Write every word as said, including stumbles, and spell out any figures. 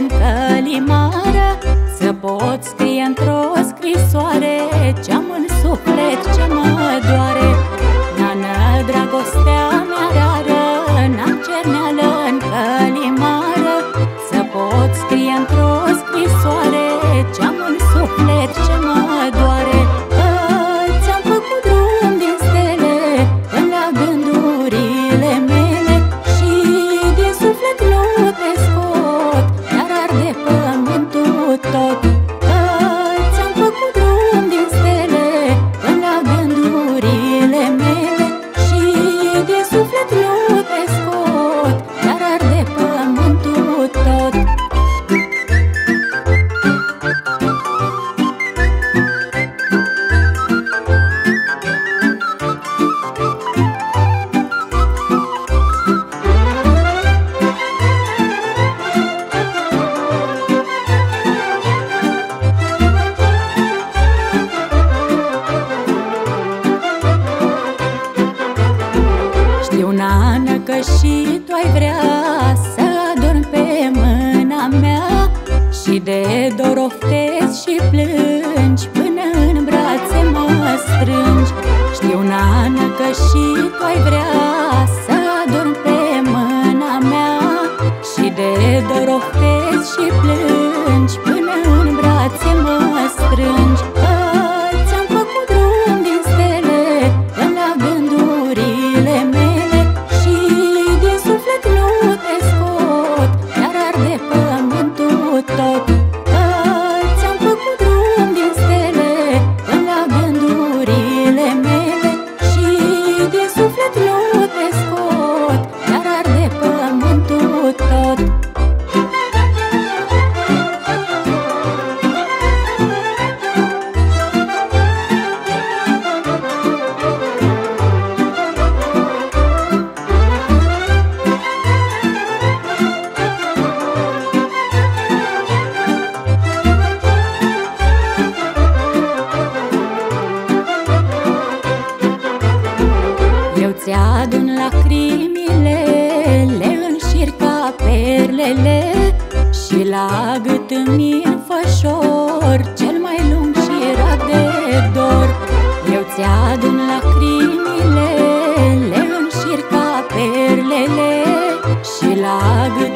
în călimară, să pot scrie într-o scrisoare ce-am în suflet, ce mă doare. Nană, dragostea mea rară, n-am cerneală în călimară, să pot scrie într-o scrisoare ce-am în suflet, ce mă doare. Ți-am făcut drum din stele până la gândurile mele și din suflet nu te scot, iar arde pământul tot. Ți-am făcut drum din stele până la gândurile mele și din suflet nu te scot, iar arde pământul tot. Știu, Nană, că și tu ai vrea să adormi pe mâna mea și de dor oftezi și plângi până în brațe mă strângi. Știu, Nană, că și tu ai vrea să adormi pe mâna mea și de dor oftezi și plângi până în brațe mă strângi. Ți-am făcut drum din stele până la gândurile mele și din suflet nu te scot, iar arde pământul tot. Ți-am făcut drum din stele până la gândurile mele și din suflet nu te scot, iar arde pământul tot. Eu ți-adun lacrimile, le înșir ca perlele și la gât îmi înfășor cel mai lung șirac de dor. Eu ți-adun lacrimile, le înșir ca perlele și la gât